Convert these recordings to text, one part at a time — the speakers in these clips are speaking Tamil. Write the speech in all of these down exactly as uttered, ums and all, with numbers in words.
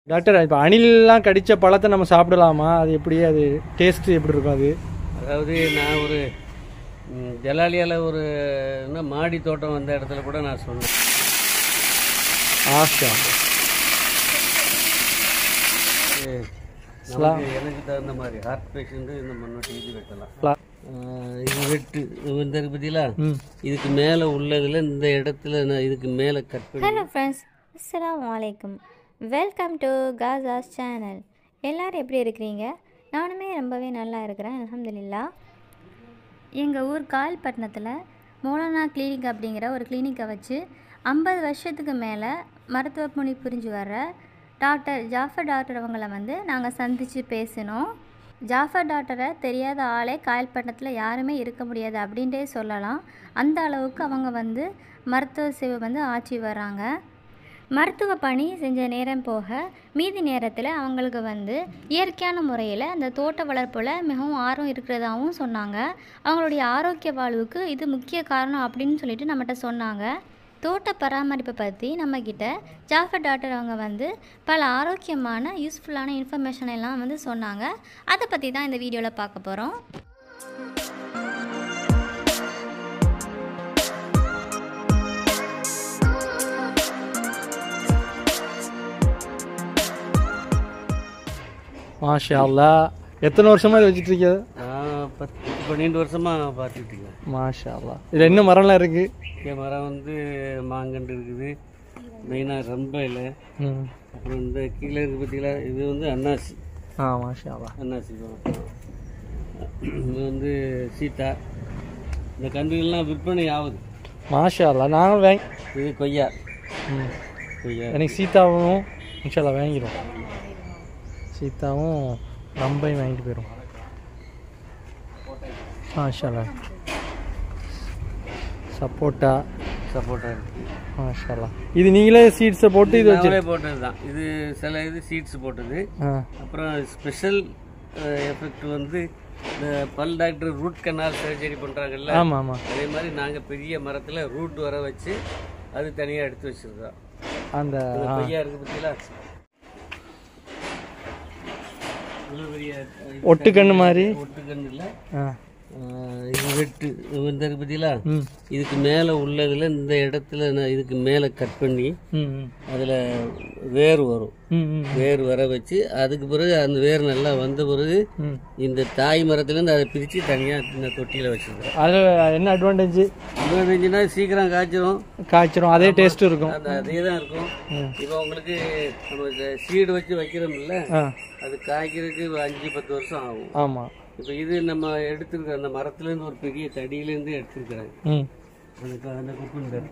டாக்டர், இப்போ அணிலெலாம் கடித்த பழத்தை நம்ம சாப்பிடலாமா? அது எப்படி, அது டேஸ்ட்டு எப்படி இருக்கும்? அது அதாவது நான் ஒரு ஜலாலியாவில் ஒரு என்ன மாடி தோட்டம் வந்த இடத்துல கூட நான் சொன்னேன். ஆஷா எனக்கு தகுந்த மாதிரி ஹார்ட் பேஷண்ட்டு இந்த முன்னோட்டி இது வெட்டலாம். இது வெட்டு இந்த பற்றியில இதுக்கு மேலே உள்ளதில் இந்த இடத்துல நான் இதுக்கு மேலே கட் பண்ணி. ஹலோ ஃப்ரெண்ட்ஸ், அஸ்ஸலாமு அலைக்கும். வெல்கம் டு காசாஸ் சேனல். எல்லோரும் எப்படி இருக்கிறீங்க? நானுமே ரொம்பவே நல்லா இருக்கிறேன், அல்ஹம்துலில்லாஹ். எங்கள் ஊர் கால்பட்டினத்தில் மௌலானா கிளினிக் அப்படிங்கிற ஒரு கிளினிக்கை வச்சு ஐம்பது வருஷத்துக்கு மேலே மருத்துவ பணி புரிஞ்சு வர்ற டாக்டர் ஜாஃபர் டாக்டர் அவங்கள வந்து நாங்கள் சந்தித்து பேசினோம். ஜாஃபர் டாக்டரை தெரியாத ஆளே கால்பட்டினத்தில் யாருமே இருக்க முடியாது அப்படின்ட்டே சொல்லலாம். அந்த அளவுக்கு அவங்க வந்து மருத்துவ சேவை வந்து ஆற்றி வராங்க. மருத்துவ பணி செஞ்ச நேரம் போக மீதி நேரத்தில் அவங்களுக்கு வந்து இயற்கையான முறையில் அந்த தோட்ட வளர்ப்பில் மிகவும் ஆர்வம் இருக்கிறதாகவும் சொன்னாங்க. அவங்களுடைய ஆரோக்கிய வாழ்வுக்கு இது முக்கிய காரணம் அப்படின்னு சொல்லிட்டு நம்மகிட்ட சொன்னாங்க. தோட்ட பராமரிப்பை பற்றி நம்மக்கிட்ட ஜாஃபர் டாக்டர் அவங்க வந்து பல ஆரோக்கியமான யூஸ்ஃபுல்லான இன்ஃபர்மேஷன் எல்லாம் வந்து சொன்னாங்க. அதை பற்றி தான் இந்த வீடியோவில் பார்க்க போகிறோம். மாஷா அல்லாஹ். எத்தனை வருஷமாக இதை வச்சுட்டு இருக்கீங்க? நான் பத்து பன்னெண்டு வருஷமாக பார்த்துட்டு இருக்கேன். மாஷா அல்லாஹ். இதில் என்ன மரம்லாம் இருக்குது? இங்கே மரம் வந்து மாங்கன்று இருக்குது, மெயினாக ரொம்ப இல்லை. அப்புறம் இந்த கீழே இருக்குது பார்த்தீங்களா, இது வந்து அன்னாசி. ஆ மாஷா அல்லாஹ். அன்னாசி இது வந்து சீத்தா. இந்த கன்றுகள்லாம் விற்பனை ஆகுது. மாஷா அல்லாஹ். நாங்களும் வாங்கி. இது கொய்யா. ம் கொய்யா எனக்கு சீத்தாவும் இன்ஷா அல்லாஹ் வாங்கிடும். சீத்தாவும் ரம்பையும் வாங்கிட்டு போயிடும். மாஷா அல்லாஹ். சப்போட்டா சப்போட்டா இருக்குது. மாஷா அல்லாஹ். இது நீங்களே சீட்ஸை போட்டு இது வச்சு போட்டது தான். இது சில இது சீட்ஸ் போட்டது. அப்புறம் ஸ்பெஷல் எஃபெக்ட் வந்து இந்த பல் டாக்டர் ரூட் கனால் சர்ஜரி பண்ணுறாங்கல்ல, ஆமாம் ஆமாம், அதே மாதிரி நாங்கள் பெரிய மரத்தில் ரூட் வர வச்சு அது தனியாக எடுத்து வச்சுருக்கோம். அந்த கொய்யா இருக்குது பார்த்தீங்களா, ஒட்டுக்கண்ணு மாதிரி. ஒட்டுக்கண்ணு இல்லை, இது வெட்டு இந்த இருக்கு பார்த்தீங்களா, இதுக்கு மேலே உள்ளதில் இந்த இடத்துல நான் இதுக்கு மேலே கட் பண்ணி அதில் வேர் வரும். வேர் வர வச்சு அதுக்கு பிறகு அந்த வேர் நல்லா வந்த பிறகு இந்த தாய் மரத்துலேருந்து அதை பிரித்து தனியாக இந்த தொட்டியில் வச்சுருக்கோம். அதில் என்ன அட்வான்டேஜ்? அட்வான்டேஜ்னா சீக்கிரம் காய்ச்சிரும். காய்ச்சிரும் அதே டேஸ்ட் இருக்கும். அந்த அதே தான் இருக்கும். இப்போ உங்களுக்கு நம்ம சீடு வச்சு வைக்கிறோம்ல, அது காய்க்கிறதுக்கு அஞ்சு பத்து வருஷம் ஆகும். ஆமாம். இப்போ இது நம்ம எடுத்துருக்க அந்த மரத்துலேருந்து ஒரு பெரிய தடியிலேருந்து எடுத்துருக்குறாங்க. அதுக்கு அந்த குக்குண்டர்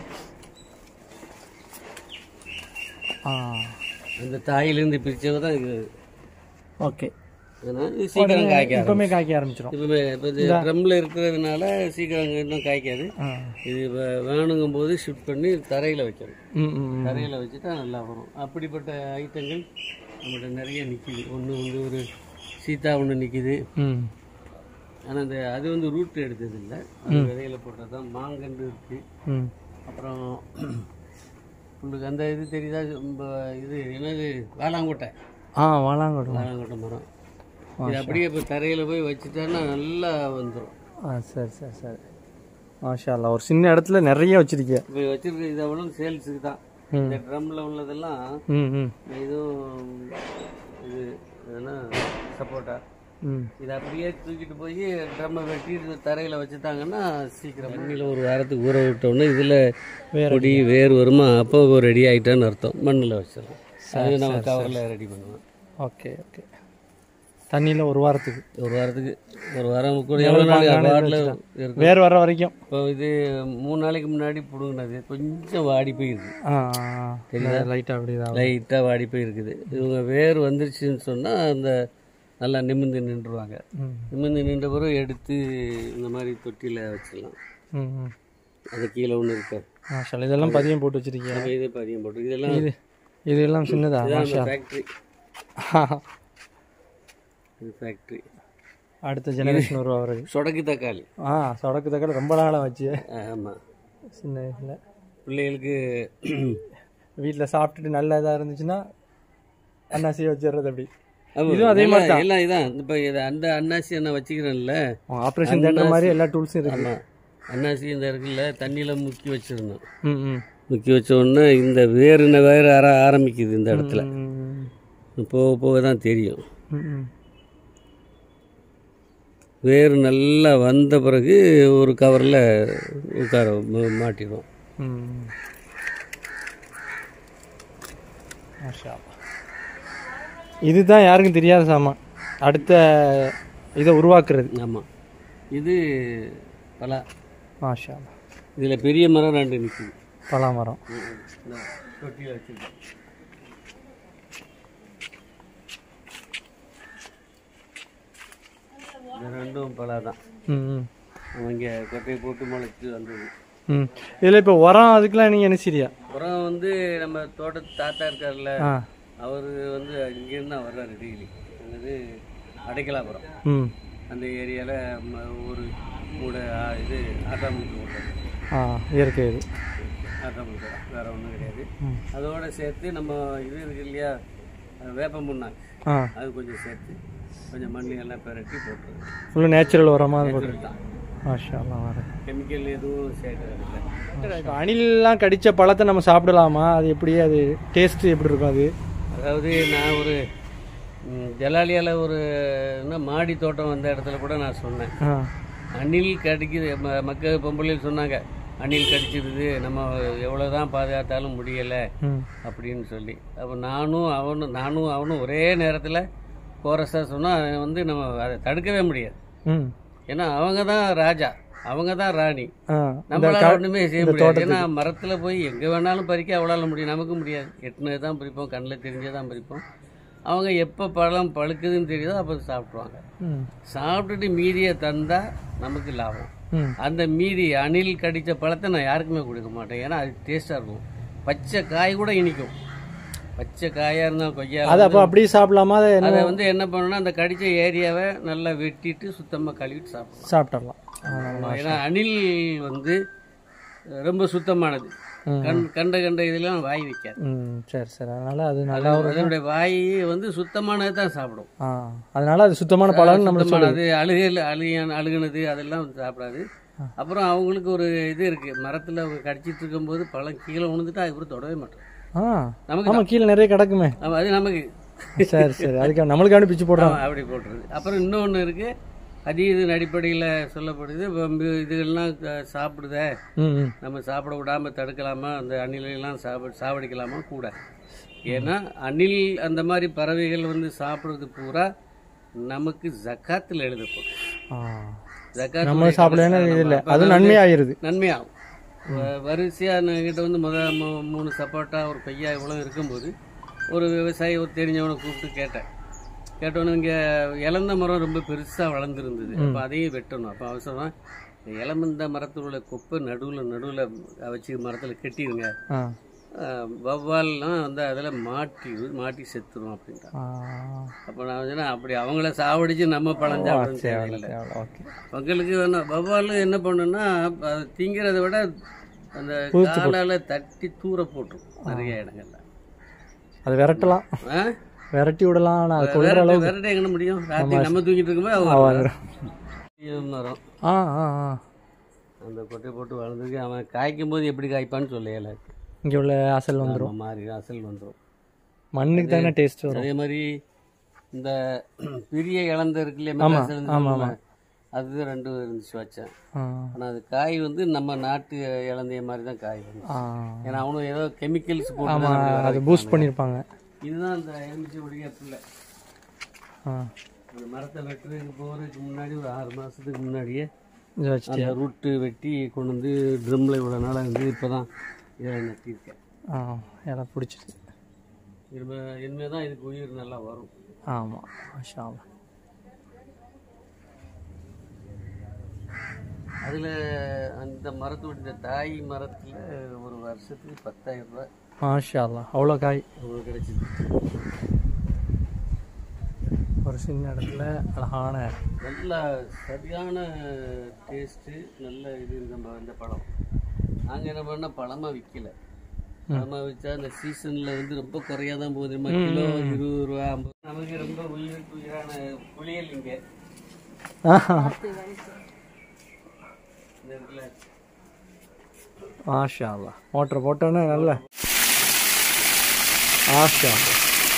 அந்த தாயிலேருந்து பிரிச்சவங்க தான் இது. ஓகே. இது சீக்கிரம் காய்க்க இப்பவுமே காய்க்க ஆரம்பிச்சிடும். இப்பவுமே இப்போ இது ட்ரம்மில் இருக்கிறதுனால சீக்கிரம் இன்னும் காய்க்காது. இது வேணுங்கும் போது ஷிஃப்ட் பண்ணி தரையில் வைக்கணும். தரையில் வச்சுட்டா நல்லா வரும். அப்படிப்பட்ட ஐட்டங்கள் நம்மகிட்ட நிறைய நிற்கிது. ஒன்று வந்து ஒரு சீத்தா ஒன்று நிற்கிது. ஆனால் அந்த அது வந்து ரூட் எடுத்தது இல்லை, அது விதையில போட்டது தான். மாங்கன்று இருக்குது. அப்புறம் உங்களுக்கு அந்த இது தெரியுதா, இது என்னது வாலாங்கோட்டை. ஆ வாலாங்கோட்டை. வாலாங்கோட்டை மரம். இது அப்படியே இப்போ தரையில் போய் வச்சுட்டோன்னா நல்லா வந்துடும். ஆ சரி சரி சரி. மாஷா அல்லாஹ். ஒரு சின்ன இடத்துல நிறைய வச்சுருக்கேன். இப்போ வச்சுருக்க இது அவ்வளோ சேல்ஸுக்கு தான். இந்த ட்ரம்மில் உள்ளதெல்லாம் இதுவும் இது எதுனா சப்போட்டா. இதை அப்படியே தூக்கிட்டு போய் ட்ரம்மை வெட்டி தரையில் வச்சுட்டாங்கன்னா சீக்கிரம் மண்ணில் ஒரு வாரத்துக்கு ஊற விட்டோன்னே இதில் கொடி வேர் வருமா, அப்போ ரெடி ஆகிட்டான்னு அர்த்தம். மண்ணில் வச்சிடலாம். அது நம்ம கவரில் ரெடி பண்ணுவோம். Okay okay. தண்ணியில் ஒரு வாரத்துக்கு ஒரு வாரத்துக்கு ஒரு வாரம் கூட எவ்வளோ நாளைக்கு வாட்டில் இருக்கும், வேர் வர வரைக்கும். இப்போ இது மூணு நாளைக்கு முன்னாடி பிடுங்கினது கொஞ்சம் வாடி போயிருக்கு. தெரியுதா, லைட்டாக அப்படி தான் லைட்டாக வாடி போயிருக்குது. இவங்க வேர் வந்துருச்சுன்னு சொன்னால் அந்த நல்லா நிமிர்ந்து நின்றுவாங்க. நிமிர்ந்து நின்ற பிறகு எடுத்து இந்த மாதிரி தொட்டியில் வச்சிடலாம். அது கீழே ஒன்று இருக்கு. இதெல்லாம் பதியம் போட்டு வச்சிருக்கீங்க. இது பதியம் போட்டு இதெல்லாம் இது இதெல்லாம் சின்னதா ஃபேக்ட்ரி. இது ஃபேக்ட்ரி. அடுத்த ஜெனரேஷன் வருவா அவருக்கு. சொடக்கு தக்காளி. ஆ சொடக்கு தக்காளி ரொம்ப நாளாக வச்சு. ஆமாம். சின்ன வயசில் பிள்ளைகளுக்கு வீட்டில் சாப்பிட்டுட்டு நல்ல இதாக இருந்துச்சுன்னா அன்னாசியை வச்சிடுறது அப்படி. ஆமா, இதுவும் அதே மாதிரி தான். எல்லாம் இதான். இப்போ இது அந்த அன்னாசியை நான் வச்சுக்கிறேன்ல, ஆப்ரேஷன் தேட்டர் மாதிரி எல்லா டூல்ஸும் இருக்கு. ஆமாம், அன்னாசி இந்த இருக்குல்ல தண்ணியில் முக்கி வச்சிருந்தோம். ம் ம் முக்கி வச்ச உடனே இந்த வேறுன வேறு ஆர ஆரம்பிக்குது இந்த இடத்துல. போக போக தான் தெரியும். ம் வேறு நல்லா வந்த பிறகு ஒரு கவரில் உட்கார மாட்டிடுவோம். ம் இதுதான் யாருக்கும் தெரியாத சாமான், அடுத்த இதை உருவாக்குறது. ஆமாம், இது பலா. மாஷா, இதில் பெரிய மரம் ரெண்டு நிற்குது. பலா மரம் தொட்டியில் வச்சுருக்கோம். இந்த ரெண்டும் பலா தான். ம் இங்கே கொட்டையை போட்டு முளைச்சி வந்தது. ம் இதில் இப்போ உரம் அதுக்கெலாம் நீங்கள் என்ன சரியா? உரம் வந்து நம்ம தோட்டத்து தாத்தா இருக்கார்ல, ஆ அவர் வந்து இங்கேருந்து தான் வர்றாரு டெய்லி. அதாவது அடைக்கலாபுரம் ம் அந்த ஏரியாவில் ஒரு மூட இது ஆட்டாமுக்கு போட்டார். ஆ இயற்கை இது ஆட்டாமுக்கு தான், வேறு ஒன்றும் கிடையாது. அதோடு சேர்த்து நம்ம இது இருக்கு இல்லையா வேப்பம் முன்னாக்கு, ஆ அது கொஞ்சம் சேர்த்து கொஞ்சம் மண்ணு எல்லாம் பெரட்டி போட்டுருது. ஃபுல்லு நேச்சுரல் உரமாக அது போட்டு தான். மாஷா வர கெமிக்கல் எதுவும் சேர்க்கறதில்லை. அணிலெலாம் கடித்த பழத்தை நம்ம சாப்பிடலாமா? அது எப்படி, அது டேஸ்ட்டு எப்படி இருக்கும் அது? அதாவது நான் ஒரு ஜலாலியால் ஒரு என்ன மாடி தோட்டம் வந்த இடத்துல கூட நான் சொன்னேன், அணில் கடிக்குது. ம மக்கள் பொம்பளையில் சொன்னாங்க அணில் கடிச்சிருது, நம்ம எவ்வளோ தான் பாதுகாத்தாலும் முடியலை அப்படின்னு சொல்லி. அப்போ நானும் அவனும் நானும் அவனும் ஒரே நேரத்தில் கோரஸாக சொன்னால் வந்து நம்ம அதை தடுக்கவே முடியாது. ஏன்னா அவங்க தான் ராஜா, அவங்க தான் ராணி, நம்மளால ஒன்றுமே செய்ய முடியாது. ஏன்னா மரத்தில் போய் எங்கே வேணாலும் பறிக்க அவளால் முடியும், நமக்கு முடியாது. எட்டுனது தான் பறிப்போம், கண்ணில் தெரிஞ்சே தான் பறிப்போம். அவங்க எப்போ பழம் பழுக்குதுன்னு தெரியுதோ அப்போ சாப்பிட்ருவாங்க. சாப்பிட்டுட்டு மீதியை தந்தால் நமக்கு லாபம். அந்த மீதி அணில் கடித்த பழத்தை நான் யாருக்குமே கொடுக்க மாட்டேன், ஏன்னா அது டேஸ்ட்டாக இருக்கும். பச்சை காய் கூட இனிக்கும், பச்சை காயாக இருந்தால் கொய்யா அது அப்போ அப்படியே சாப்பிடலாமா? அதை வந்து என்ன பண்ணணும்னா அந்த கடித்த ஏரியாவை நல்லா வெட்டிட்டு சுத்தமாக கழுவிட்டு சாப்பிடலாம் சாப்பிடலாம் ஏன்னா அணில் வந்து ரொம்ப சுத்தமானது, கண் கண்ட கண்ட இதெல்லாம் வாய் வைக்காது. சரி சரி அதனால அது நல்லா, அதனுடைய வாய் வந்து சுத்தமானது தான் சாப்பிடும். அதனால அது சுத்தமான பழம். நம்ம அது அழுகல் அழுகியான அழுகுனது அதெல்லாம் சாப்பிடாது. அப்புறம் அவங்களுக்கு ஒரு இது இருக்கு, மரத்தில் அவங்க கடிச்சிட்டு இருக்கும்போது பழம் கீழே விழுந்துட்டு அதுக்கப்புறம் தொடவே மாட்டோம். நமக்கு கீழே நிறைய கிடக்குமே, அது நமக்கு. சரி சரி அதுக்கு நம்மளுக்காண்டி பிச்சு போடுறோம், அப்படி போட்டுறது. அப்புறம் இன்னொன்று இருக்கு, அது இதன் அடிப்படையில் சொல்லப்படுது, இதுகள்லாம் சாப்பிடுத நம்ம சாப்பிட விடாம தடுக்கலாமா, அந்த அணிலெல்லாம் சாப்பிட சாவடிக்கலாமா கூட. ஏன்னா அணில் அந்த மாதிரி பறவைகள் வந்து சாப்பிட்றது பூரா நமக்கு ஜக்காத்தில் எழுதப்படும். ஜக்காத் நம்ம சாப்பிட அது நன்மையாயிருது, நன்மையாகும். வரிசையாக கிட்ட வந்து முத மூணு சப்போட்டா ஒரு கொய்யா இவ்வளோ இருக்கும்போது ஒரு விவசாயி ஒரு தெரிஞ்சவனை கூப்பிட்டு கேட்டேன். கேட்டோன்னு இங்கே இளந்த மரம் ரொம்ப பெருசாக வளர்ந்துருந்தது, அப்போ அதையும் வெட்டணும். அப்போ அவசரம் இளமந்த மரத்தில் உள்ள கொப்பை நடுவில் நடுவில் வச்சு மரத்தில் கட்டிடுங்க, வவ்வால்லாம் வந்து அதில் மாட்டி மாட்டி செத்துரும் அப்படின்ட்டான். அப்போ நான் வந்து அப்படி அவங்கள சாவடிச்சு நம்ம பழம் சாப்பிட தேவையில்லை. மக்களுக்கு வேணும். வவ்வால் என்ன பண்ணுன்னா திங்கிறத விட அந்த காலால் தட்டி தூர போட்டுரும் நிறைய இடங்கள்ல. அது விரட்டலாம், விரட்டி விடலாம். விரட்ட எங்கே முடியும், ராத்திரி நம்ம தூங்கிட்டு இருக்கும்போது மரம் அந்த கொட்டை போட்டு வளர்ந்துருக்கு. அவன் காய்க்கும் போது எப்படி காய்ப்பான்னு சொல்லல, இங்கே உள்ள அசல் வந்துடும், மாறி அசல் வந்துடும். மண்ணுக்கு தானே டேஸ்ட் வரும். அதே மாதிரி இந்த பெரிய இழந்த இருக்கு இல்லையா, அது ரெண்டு இருந்துச்சு வச்சேன். ஆனால் அது காய் வந்து நம்ம நாட்டு இழந்தைய மாதிரி தான் காய் வந்து, ஏன்னா அவனும் ஏதோ கெமிக்கல்ஸ் போட்டு அதை பூஸ்ட் பண்ணியிருப்பாங்க. இதுதான் அந்த எலுமிச்சை உடைய பிள்ளை. அந்த மரத்தை வெட்டுறதுக்கு போகிறதுக்கு முன்னாடி ஒரு ஆறு மாதத்துக்கு முன்னாடியே அந்த ரூட்டு வெட்டி கொண்டு வந்து ட்ரம்மில் இவ்வளோ நாளாக வந்து இப்போ தான் இலை நட்டியிருக்கேன். இலை பிடிச்சிருக்கு. இனிமே இனிமேல் தான் இதுக்கு உயிர் நல்லா வரும். ஆமாம் மாஷா அல்லாஹ். அதில் அந்த மரத்துடைய தாய் மரத்தில் ஒரு வருஷத்துக்கு பத்தாயிரம் ரூபாய். மாஷா அல்லாஹ், அவ்வளோ காய் அவ்வளோ கிடைச்சிது. ஒரு சின்ன இடத்துல அழகான நல்லா சரியான டேஸ்ட்டு நல்ல இது நம்ம இந்த பழம். நாங்கள் என்ன பண்ணால் பழமாக விற்கலை, நம்ம வச்சா அந்த சீசனில் வந்து ரொம்ப குறையாக தான் போகுது. நம்ம கிலோ இருபது ரூபா ஐம்பது. நமக்கு ரொம்ப உயிருக்கு உயிரான புளியல் இங்கே இந்த இடத்துல. மாஷா அல்லாஹ். மோட்டர் போட்டோன்னே நல்ல மாஷா அல்லாஹ்.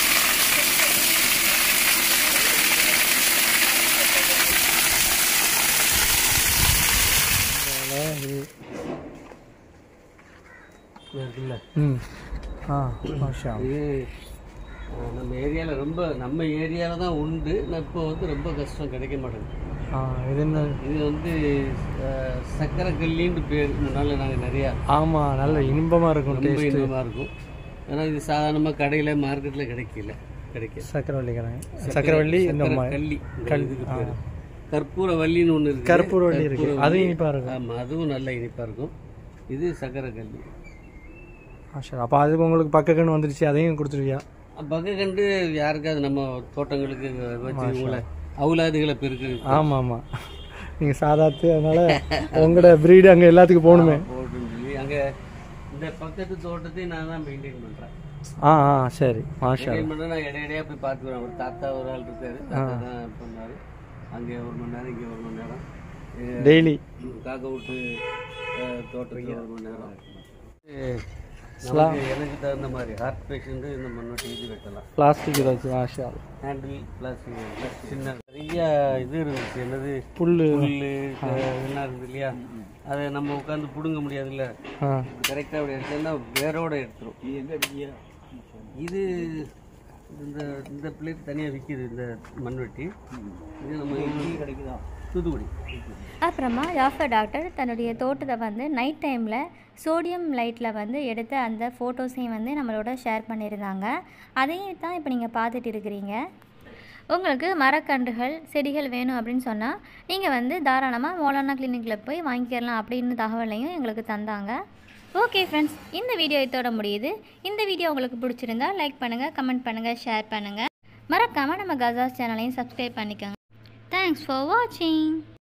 இருக்குல்ல. ம் ஆ மாஷா அல்லாஹ். இது நம்ம ஏரியாவில் ரொம்ப நம்ம ஏரியாவில் தான் உண்டு. நான் இப்போ வந்து ரொம்ப கஷ்டம், கிடைக்க மாட்டேங்குது. ஆ இது என்ன? இது வந்து அஹ், சக்கரை கல்லின்னு பேர். முன்னால் நாங்கள் நிறையா ஆமாம், நல்ல இன்பமாக இருக்கும். ரொம்ப டேஸ்ட்டு இன்பமாக இருக்கும். ஏன்னா இது சாதாரணமாக கடையில் மார்க்கெட்டில் கிடைக்கல கிடைக்க சக்கரவள்ளி கிழங்கு. சக்கரவள்ளி இந்த மா- கல்லி கல் இதுக்கு பேர் கற்பூர வள்ளின்னு ஒன்று இருக்கு. கற்பூரவள்ளி இருக்கு, அதுவும் இனிப்பாக இருக்கும். ஆமாம், அதுவும் நல்ல இனிப்பாக இருக்கும். இது சக்கரை கல்லி. மாஷா. அப்போ அதுக்கு உங்களுக்கு பக்கக்கன்னு வந்துடுச்சு, அதையும் கொடுத்துருவியா? பக்க கண்டு யாருக்காவது நம்ம தோட்டங்களுக்கு வச்சு உங்களை அவுலாதுகளை பெருக்கு. ஆமாம் ஆமாம், நீங்கள் சாதாத்து, அதனால உங்களோட ப்ரீடு அங்கே எல்லாத்துக்கும் போகணுமே. போட்டுன்னு சொல்லி அங்கே இந்த பக்கத்து தோட்டத்தையும் நான் தான் மெயின்டைன் பண்ணுறேன். ஆ ஆ சரி, மாஷா. மெயின்டைன் பண்ண நான் இடையிடையாக போய் பார்த்துக்குறேன். ஒரு தாத்தா ஒரு ஆள் இருக்காரு, தாத்தா தான் பண்ணாரு. அங்கே ஒரு மணி நேரம், இங்கே ஒரு மணி நேரம், டெய்லி காக்க விட்டு தோட்டத்துக்கு ஒரு மணி நேரம். ஸ்லா- நமக்கு எனக்கு தகுந்த மாதிரி ஹார்ட் பேஷண்ட்டு இந்த மண்ணோட்டி இது வைக்கலாம். பிளாஸ்டிக் ஏதாச்சும். மாஷா. ஹேண்டில் பிளாஸ்டிக் சின்ன நிறைய இது இருந்துச்சு. என்னது புல் புல்லு எல்லாம் இருக்குது இல்லையா, அதை நம்ம உட்காந்து பிடுங்க முடியாதுல்ல. ஆ கரெக்டாக அப்படி எடுத்தோம்னா வேரோட எடுத்துரும். இது இந்த இந்த பிளேட் தனியாக விற்கிது, இந்த மண்வெட்டி. இது நம்ம இங்கே கிடைக்குதா? தூத்துக்குடி. அப்புறமா ஜாஃபர் டாக்டர் தன்னுடைய தோட்டத்தை வந்து நைட் டைமில் சோடியம் லைட்டில் வந்து எடுத்த அந்த ஃபோட்டோஸையும் வந்து நம்மளோட ஷேர் பண்ணியிருந்தாங்க. அதையும் தான் இப்போ நீங்கள் பார்த்துட்டு இருக்கிறீங்க. உங்களுக்கு மரக்கன்றுகள் செடிகள் வேணும் அப்படின்னு சொன்னால் நீங்கள் வந்து தாராளமாக மௌலானா கிளினிக்கில் போய் வாங்கிக்கலாம் அப்படின்னு தகவலையும் எங்களுக்கு தந்தாங்க. ஓகே ஃப்ரெண்ட்ஸ், இந்த வீடியோ இதோட முடியுது. இந்த வீடியோ உங்களுக்கு பிடிச்சிருந்தா லைக் பண்ணுங்கள், கமெண்ட் பண்ணுங்கள், ஷேர் பண்ணுங்கள். மறக்காமல் நம்ம கசாஸ் சேனலையும் சப்ஸ்கிரைப் பண்ணிக்கோங்க. தேங்க்ஸ் ஃபார் வாட்சிங்.